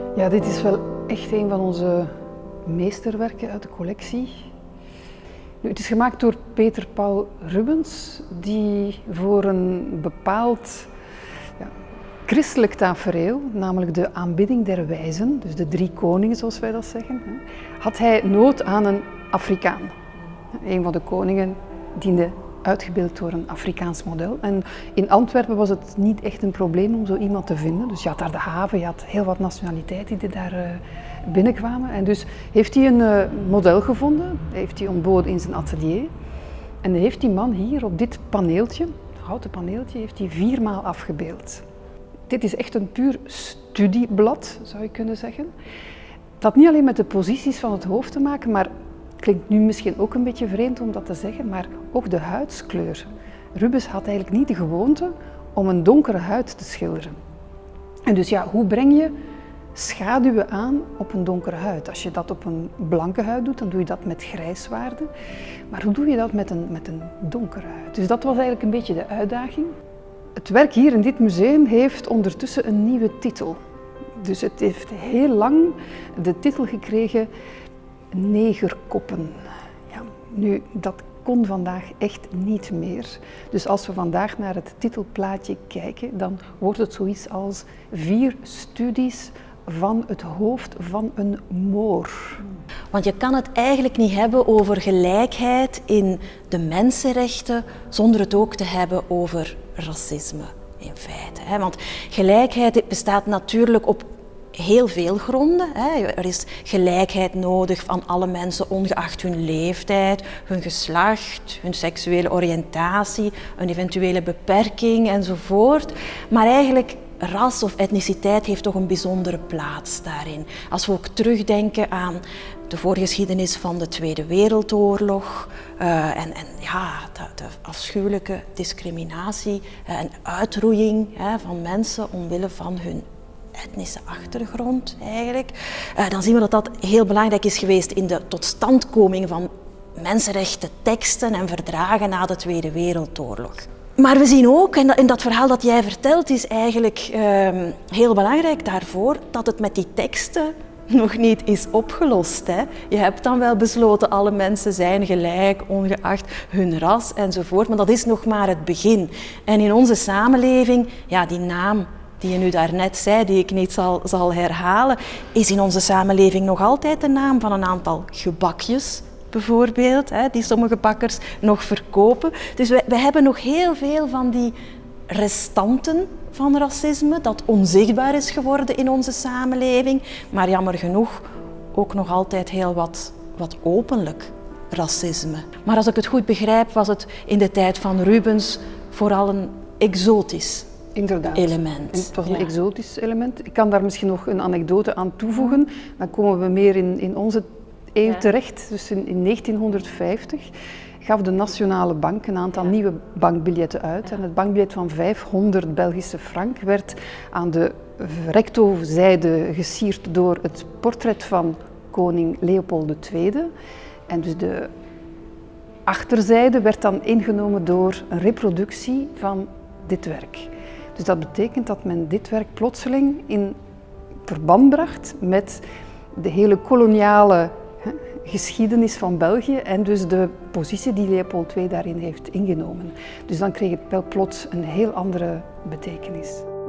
Ja, dit is wel echt een van onze meesterwerken uit de collectie. Nu, het is gemaakt door Peter Paul Rubens, die voor een bepaald christelijk tafereel, namelijk de aanbidding der wijzen, dus de 3 koningen zoals wij dat zeggen, had hij nood aan een Afrikaan. Een van de koningen diende uitgebeeld door een Afrikaans model. En in Antwerpen was het niet echt een probleem om zo iemand te vinden. Dus je had daar de haven, je had heel wat nationaliteiten die daar binnenkwamen. En dus heeft hij een model gevonden, heeft hij ontboden in zijn atelier. En heeft die man hier op dit paneeltje, het houten paneeltje, heeft hij 4 maal afgebeeld. Dit is echt een puur studieblad, zou je kunnen zeggen. Het had niet alleen met de posities van het hoofd te maken, maar het klinkt nu misschien ook een beetje vreemd om dat te zeggen, maar ook de huidskleur. Rubens had eigenlijk niet de gewoonte om een donkere huid te schilderen. En dus ja, hoe breng je schaduwen aan op een donkere huid? Als je dat op een blanke huid doet, dan doe je dat met grijswaarden. Maar hoe doe je dat met een donkere huid? Dus dat was eigenlijk een beetje de uitdaging. Het werk hier in dit museum heeft ondertussen een nieuwe titel. Dus het heeft heel lang de titel gekregen Negerkoppen. Ja, nu, dat kon vandaag echt niet meer. Dus als we vandaag naar het titelplaatje kijken, dan wordt het zoiets als 4 studies van het hoofd van een Moor. Want je kan het eigenlijk niet hebben over gelijkheid in de mensenrechten zonder het ook te hebben over racisme in feite. Want gelijkheid bestaat natuurlijk op heel veel gronden. Er is gelijkheid nodig van alle mensen ongeacht hun leeftijd, hun geslacht, hun seksuele oriëntatie, een eventuele beperking enzovoort. Maar eigenlijk ras of etniciteit heeft toch een bijzondere plaats daarin. Als we ook terugdenken aan de voorgeschiedenis van de Tweede Wereldoorlog en de afschuwelijke discriminatie en uitroeiing van mensen omwille van hun etnische achtergrond eigenlijk, dan zien we dat dat heel belangrijk is geweest in de totstandkoming van mensenrechten teksten en verdragen na de Tweede Wereldoorlog. Maar we zien ook, en dat verhaal dat jij vertelt is eigenlijk heel belangrijk daarvoor, dat het met die teksten nog niet is opgelost. Hè. Je hebt dan wel besloten, alle mensen zijn gelijk, ongeacht hun ras enzovoort, maar dat is nog maar het begin. En in onze samenleving, ja, die naam die je nu daarnet zei, die ik niet zal herhalen, is in onze samenleving nog altijd de naam van een aantal gebakjes, bijvoorbeeld, die sommige bakkers nog verkopen. Dus we hebben nog heel veel van die restanten van racisme, dat onzichtbaar is geworden in onze samenleving, maar jammer genoeg ook nog altijd heel wat openlijk racisme. Maar als ik het goed begrijp, was het in de tijd van Rubens vooral een exotisch element. Het was een exotisch element. Ik kan daar misschien nog een anekdote aan toevoegen. Dan komen we meer in onze eeuw terecht. Dus in 1950 gaf de Nationale Bank een aantal nieuwe bankbiljetten uit. En het bankbiljet van 500 Belgische frank werd aan de recto-zijde gesierd door het portret van koning Leopold II. En dus de achterzijde werd dan ingenomen door een reproductie van dit werk. Dus dat betekent dat men dit werk plotseling in verband bracht met de hele koloniale geschiedenis van België en dus de positie die Leopold II daarin heeft ingenomen. Dus dan kreeg het plots een heel andere betekenis.